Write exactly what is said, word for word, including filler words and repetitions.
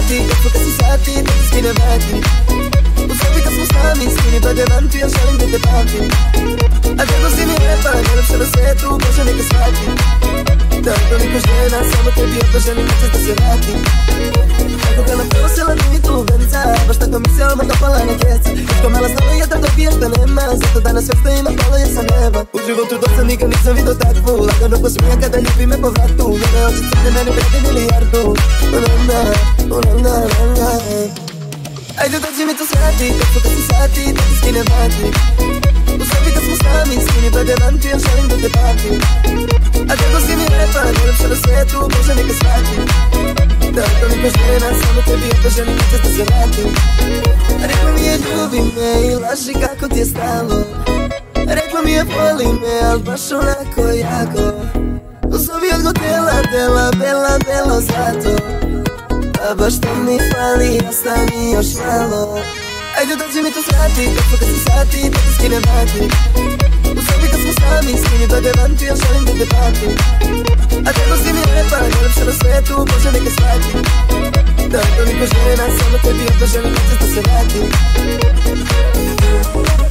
vrati, kad smo kasni sati, da ti skine vati. U sobi kad smo sami, skini pa demanti, ja želim da te pamtim. A kako si mi lepa, najlepša na svetu, Bože neka shvati. Da toliko žena, samo tebi ja želim noćas da se vratim. Kako ga naprosila ti mi tu venica, baš tako mi se odmah dopala na keca. Kako mala znala je da dobiješ da nema, zato danas sve što ima palo je sa neba. U životu dok sam nikad nisam vidio takvu, lagano posmija kada ljubi me po vratu. Njene oči crne meni vredi milijardu. Ulala, ulala, ulala. Ajde dođi mi to svrati, kad su kasni sati, da ti skine vati. U sobi kad smo sami, skini pa demanti, ja želim da te pamtim. A kako si mi lepa, najlepša na svetu, Bože neka shvati. Da toliko žena, samo tebi ja želim noćas da se vratim. Rekla mi je ljubi me i laži kako ti je stalo. Rekla mi je voli me, al baš onako jako. U sobi od hotela, dela, bela, belo zlato. A baš to mi fali, ostani još malo. Ajde dođi mi to svrati, kad smo kasni sati, da ti skine vati. U sobi kad smo sami, skini pa demanti, ja želim da te pamtim. A kako si mi lepa, najlepša na svetu, Bože neka shvati. Da toliko žena, samo tebi ja želim noćas da se vratim.